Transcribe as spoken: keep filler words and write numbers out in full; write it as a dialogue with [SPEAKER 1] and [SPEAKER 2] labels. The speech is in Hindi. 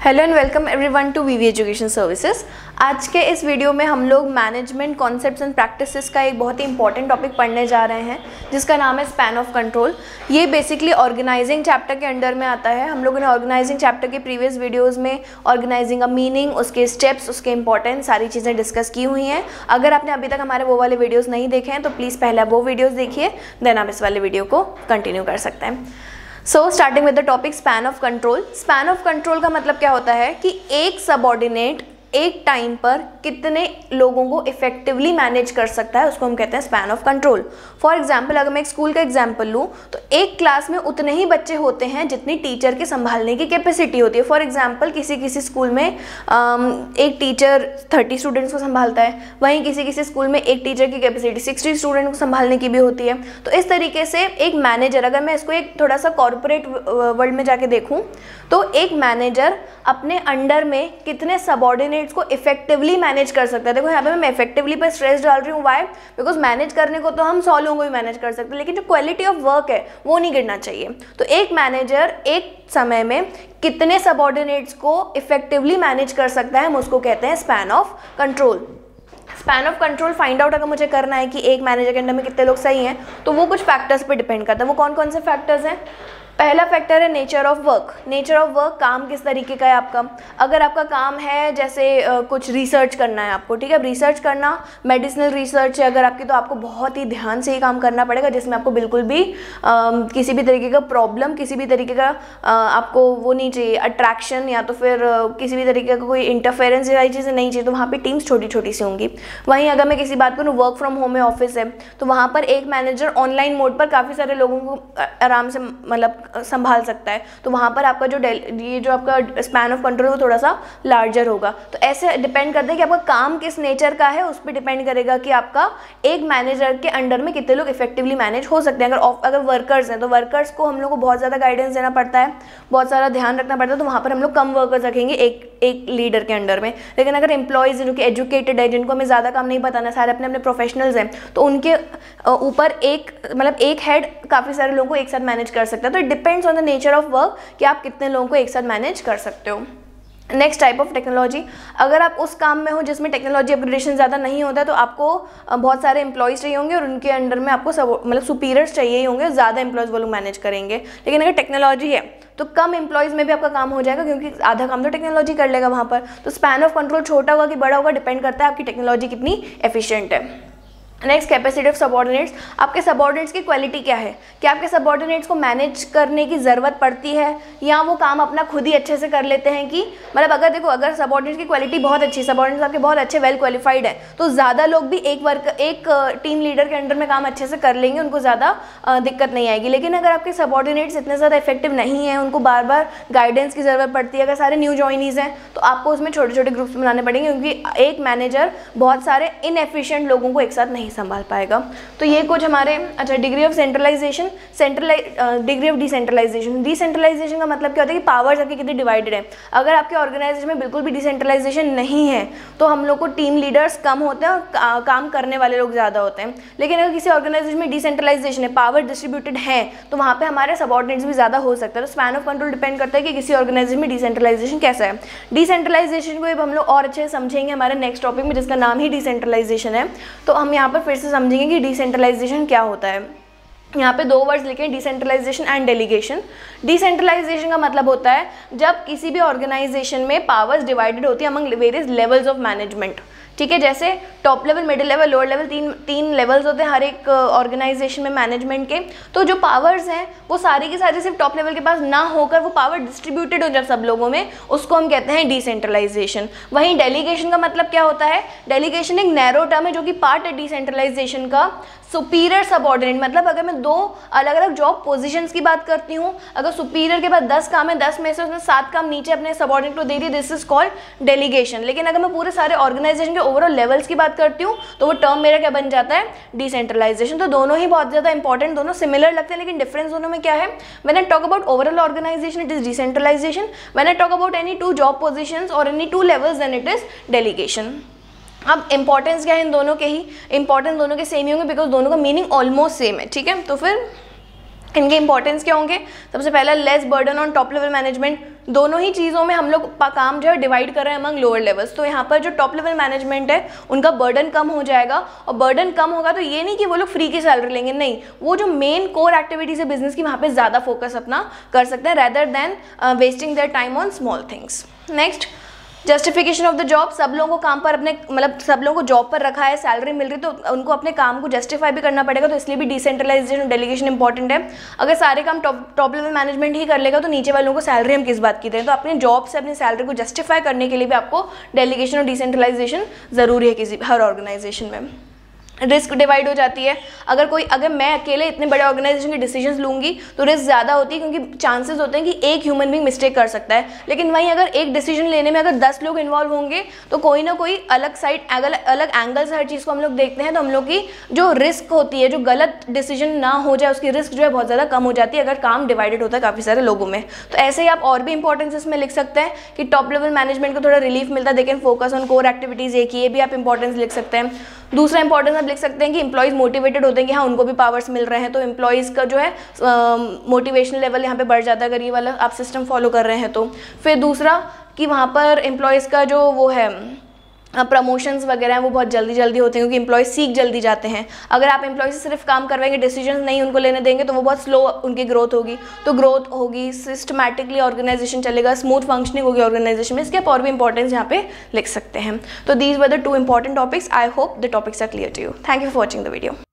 [SPEAKER 1] Hello and welcome everyone to VV education services. आज के इस वीडियो में हम लोग मैनेजमेंट कॉन्सेप्ट्स एंड प्रैक्टिसेस का एक बहुत ही इंपॉर्टेंट टॉपिक पढ़ने जा रहे हैं जिसका नाम है स्पैन ऑफ कंट्रोल। ये बेसिकली ऑर्गेनाइजिंग चैप्टर के अंडर में आता है। हम लोगों ने ऑर्गेनाइजिंग चैप्टर के प्रीवियस वीडियोज़ में ऑर्गेनाइजिंग का मीनिंग, उसके स्टेप्स, उसके इंपॉर्टेंस, सारी चीज़ें डिस्कस की हुई हैं। अगर आपने अभी तक हमारे वो वाले वीडियोज़ नहीं देखे हैं तो प्लीज़ पहले वो वीडियोज़ देखिए, देन आप इस वाले वीडियो को कंटिन्यू कर सकते हैं। So starting with the topic span of control. Span of control का मतलब क्या होता है कि एक सबऑर्डिनेट एक टाइम पर कितने लोगों को इफेक्टिवली मैनेज कर सकता है, उसको हम कहते हैं span of control. For example, अगर मैं एक स्कूल का एग्जाम्पल लूँ तो एक क्लास में उतने ही बच्चे होते हैं जितनी टीचर के संभालने की कैपेसिटी होती है। फॉर एग्जाम्पल, किसी किसी स्कूल में एक टीचर थर्टी स्टूडेंट्स को संभालता है, वहीं किसी किसी स्कूल में एक टीचर की कैपेसिटी सिक्सटी स्टूडेंट को संभालने की भी होती है। तो इस तरीके से एक मैनेजर, अगर मैं इसको एक थोड़ा सा कॉर्पोरेट वर्ल्ड में जाके देखूँ तो एक मैनेजर अपने अंडर में कितने सबऑर्डिनेट्स को इफेक्टिवली मैनेज कर सकता है। देखो यहाँ पे मैं इफेक्टिवली पर स्ट्रेस डाल रही हूँ, वाई? बिकॉज मैनेज करने को तो हम सौ लोगों को भी मैनेज कर सकते हैं, लेकिन जो क्वालिटी ऑफ वर्क है वो नहीं गिरना चाहिए। तो एक मैनेजर एक समय में कितने सबऑर्डिनेट्स को इफेक्टिवली मैनेज कर सकता है, हम उसको कहते हैं span of control. Span of control find out अगर मुझे करना है कि एक मैनेजर के अंडर में कितने लोग सही हैं, तो वो कुछ फैक्टर्स पे डिपेंड करता है। वो कौन कौन से फैक्टर्स हैं? पहला फैक्टर है nature of work. Nature of work, काम किस तरीके का है आपका। अगर आपका काम है जैसे आ, कुछ रिसर्च करना है आपको, ठीक है, रिसर्च करना, मेडिसिनल रिसर्च है अगर आपकी, तो आपको बहुत ही ध्यान से ये काम करना पड़ेगा जिसमें आपको बिल्कुल भी आ, किसी भी तरीके का प्रॉब्लम, किसी भी तरीके का आ, आपको वो नहीं चाहिए, अट्रैक्शन या तो फिर आ, किसी भी तरीके का कोई इंटरफेरेंस, सारी चीज़ें नहीं चाहिए। तो वहाँ पर टीम्स छोटी छोटी सी होंगी। वहीं अगर मैं किसी बात करूँ, वर्क फ्रॉम होम में ऑफिस है, तो वहाँ पर एक मैनेजर ऑनलाइन मोड पर काफ़ी सारे लोगों को आराम से मतलब संभाल सकता है। तो वहाँ पर आपका जो ये जो आपका स्पैन ऑफ कंट्रोल वो थोड़ा सा लार्जर होगा। तो ऐसे डिपेंड करता है कि आपका काम किस नेचर का है, उस पर डिपेंड करेगा कि आपका एक मैनेजर के अंडर में कितने लोग इफेक्टिवली मैनेज हो सकते हैं। अगर अगर वर्कर्स हैं तो वर्कर्स को हम लोग को बहुत ज़्यादा गाइडेंस देना पड़ता है, बहुत सारा ध्यान रखना पड़ता है। तो वहाँ पर हम लोग कम वर्कर्स रखेंगे एक एक लीडर के अंडर में। लेकिन अगर एम्प्लॉयज़ जो कि एजुकेटेड है, जिनको हमें ज़्यादा काम नहीं बताना, सारे अपने अपने प्रोफेशनल्स हैं, तो उनके ऊपर एक मतलब एक हेड काफ़ी सारे लोगों को एक साथ मैनेज कर सकता है। तो it depends on the nature of work कि आप कितने लोगों को एक साथ मैनेज कर सकते हो। नेक्स्ट टाइप ऑफ टेक्नोलॉजी, अगर आप उस काम में हो जिसमें टेक्नोलॉजी अपग्रेडेशन ज़्यादा नहीं होता है तो आपको बहुत सारे एम्प्लॉयज़ चाहिए होंगे और उनके अंडर में आपको सब मतलब सुपीरियर्स चाहिए ही होंगे, ज़्यादा एम्प्लॉयज़ वो लोग मैनेज करेंगे। लेकिन अगर टेक्नोलॉजी है तो कम एम्प्लॉयज़ में भी आपका काम हो जाएगा, क्योंकि आधा काम तो टेक्नोलॉजी कर लेगा वहाँ पर। तो स्पैन ऑफ कंट्रोल छोटा होगा कि बड़ा होगा, डिपेंड करता है आपकी टेक्नोलॉजी कितनी एफिशिएंट है। Next, capacity of subordinates. आपके सबऑर्डिनेट्स की क्वालिटी क्या है, कि आपके सबऑर्डिनेट्स को मैनेज करने की ज़रूरत पड़ती है या वो काम अपना खुद ही अच्छे से कर लेते हैं। कि मतलब अगर देखो, अगर सबऑर्डिनेट्स की क्वालिटी बहुत अच्छी, सबऑर्डिनेट्स आपके बहुत अच्छे वेल क्वालिफाइड है, तो ज़्यादा लोग भी एक वर्क एक टीम लीडर के अंडर में काम अच्छे से कर लेंगे, उनको ज़्यादा दिक्कत नहीं आएगी। लेकिन अगर आपके सबऑर्डिनेट्स इतने ज़्यादा इफेक्टिव नहीं हैं, उनको बार बार गाइडेंस की ज़रूरत पड़ती है, अगर सारे न्यू जॉइनीज़ हैं तो आपको उसमें छोटे छोटे ग्रुप्स बनाने पड़ेंगे, क्योंकि एक मैनेजर बहुत सारे इनएफिशिएंट लोगों को एक साथ नहीं संभाल पाएगा। तो ये कुछ हमारे, अच्छा, degree of centralisation, centralise degree of decentralisation. Decentralisation का मतलब क्या होता है कि पावर्स आपके कितने डिवाइडेड है। अगर आपके ऑर्गेनाइजेशन में बिल्कुल भी डिसेंट्रलाइजेशन नहीं है तो हम लोग को टीम लीडर्स कम होते हैं और का, काम करने वाले लोग ज़्यादा होते हैं। लेकिन अगर किसी ऑर्गेनाइजेशन में डिसेंट्रलाइजेशन है, पावर डिस्ट्रीब्यूटेड है, तो वहाँ पर हमारे सबऑर्डिनेट्स भी ज़्यादा हो सकता है। तो स्पैन ऑफ कंट्रोल डिपेंड करता है कि किसी ऑर्गेनाइजेशन में डिसेंट्रलाइजेशन कैसा है। डिसेंट्रलाइजेशन को हम लोग और अच्छे से समझेंगे हमारे नेक्स्ट टॉपिक में, जिसका नाम ही डिसेंट्रलाइजेशन है। तो हम यहाँ पर फिर से समझेंगे कि डिसेंट्रलाइजेशन क्या होता है। यहाँ पे दो वर्ड्स लिखे हैं, डिसेंट्रलाइजेशन एंड डेलीगेशन। डिसेंट्रलाइजेशन का मतलब होता है जब किसी भी ऑर्गेनाइजेशन में पावर्स डिवाइडेड होती है among various levels of management. ठीक है, जैसे top level, middle level, lower level, तीन तीन लेवल्स होते हैं हर एक ऑर्गेनाइजेशन में मैनेजमेंट के। तो जो पावर्स हैं वो सारी की सारी सिर्फ टॉप लेवल के पास ना होकर वो पावर डिस्ट्रीब्यूटेड हो जब सब लोगों में, उसको हम कहते हैं डिसेंट्रलाइजेशन। वहीं डेलीगेशन का मतलब क्या होता है? डेलीगेशन एक नैरो टर्म है जो कि पार्ट है डिसेंट्रलाइजेशन का। सुपीरियर सबऑर्डिनेट मतलब अगर मैं दो अलग अलग जॉब पोजीशंस की बात करती हूँ, अगर सुपीरियर के पास दस काम है, दस में से उसने सात काम नीचे अपने सबऑर्डिनेट को दे दिए, दिस इज कॉल्ड डेलीगेशन। लेकिन अगर मैं पूरे सारे ऑर्गेनाइजेशन के ओवरऑल लेवल्स की बात करती हूँ तो वो टर्म मेरा क्या बन जाता है? डिसेंट्रलाइजेशन। तो दोनों ही बहुत ज़्यादा इंपॉर्टेंट, दोनों सिमिलर लगते हैं, लेकिन डिफरेंस दोनों में क्या है? When I talk about overall organisation it is decentralisation, when I talk about any two job positions और any two levels then it is delegation. अब इंपॉर्टेंस क्या है इन दोनों के? ही इंपॉर्टेंस दोनों के सेम ही होंगे, बिकॉज दोनों का मीनिंग ऑलमोस्ट सेम है। ठीक है, तो फिर इनके इंपॉर्टेंस क्या होंगे? सबसे पहला, less burden on top level management. दोनों ही चीज़ों में हम लोग काम जो है डिवाइड कर रहे हैं अमंग लोअर लेवल्स। तो यहाँ पर जो टॉप लेवल मैनेजमेंट है उनका बर्डन कम हो जाएगा, और बर्डन कम होगा तो ये नहीं कि वो लोग फ्री की सैलरी लेंगे, नहीं, वो जो मेन कोर एक्टिविटीज़ है बिजनेस की वहाँ पे ज़्यादा फोकस अपना कर सकते हैं rather than wasting their time on small things. Next, justification of the job. सब लोगों को काम पर अपने मतलब सब लोगों को जॉब पर रखा है, सैलरी मिल रही, तो उनको अपने काम को जस्टिफाई भी करना पड़ेगा, तो इसलिए भी डिसेंट्रलाइजेशन और डेलीगेशन इंपॉर्टेंट है। अगर सारे काम टॉप टॉप लेवल मैनेजमेंट ही कर लेगा तो नीचे वालों को सैलरी हम किस बात की दें। तो अपने जॉब से अपनी सैलरी को जस्टिफाई करने के लिए भी आपको डेलीगेशन और डिसेंट्रलाइजेशन ज़रूरी है किसी हर ऑर्गेनाइजेशन में। रिस्क डिवाइड हो जाती है। अगर कोई अगर मैं अकेले इतने बड़े ऑर्गेनाइजेशन के डिसीजंस लूँगी तो रिस्क ज़्यादा होती है, क्योंकि चांसेस होते हैं कि एक ह्यूमन बीइंग मिस्टेक कर सकता है। लेकिन वहीं अगर एक डिसीजन लेने में अगर दस लोग इन्वॉल्व होंगे तो कोई ना कोई अलग साइड अलग अलग एंगल से हर चीज़ को हम लोग देखते हैं, तो हम लोग की जो रिस्क होती है, जो गलत डिसीजन ना हो जाए, उसकी रिस्क जो है बहुत ज़्यादा कम हो जाती है अगर काम डिवाइडेड होता है काफ़ी सारे लोगों में। तो ऐसे ही आप और भी इंपॉर्टेंस इसमें लिख सकते हैं कि टॉप लेवल मैनेजमेंट को थोड़ा रिलीफ मिलता है, they can focus on core activities, एक ये भी आप इंपॉर्टेंस लिख सकते हैं। दूसरा इंपॉर्टेंस आप लिख सकते हैं कि एम्प्लॉयज़ मोटिवेटेड होते हैं कि हाँ उनको भी पावर्स मिल रहे हैं, तो एम्प्लॉयज़ का जो है मोटिवेशन लेवल यहाँ पे बढ़ जाता है अगर ये वाला आप सिस्टम फॉलो कर रहे हैं तो। फिर दूसरा कि वहाँ पर एम्प्लॉयज़ का जो वो है प्रमोशंस वगैरह हैं वो बहुत जल्दी जल्दी होते हैं, क्योंकि एम्प्लॉयज़ सीख जल्दी जाते हैं। अगर आप एम्प्लॉय से सिर्फ काम करवाएंगे, डिसीजंस नहीं उनको लेने देंगे, तो वो बहुत स्लो उनकी ग्रोथ होगी। तो ग्रोथ होगी, सिस्टमैटिकली ऑर्गेनाइजेशन चलेगा, स्मूथ फंक्शनिंग होगी ऑर्गेनाइजेशन में। इसके आप और भी इंपॉर्टेंस यहाँ पे लिख सकते हैं। तो these were the two important topics. I hope the topics are clear to you. Thank you for watching the video.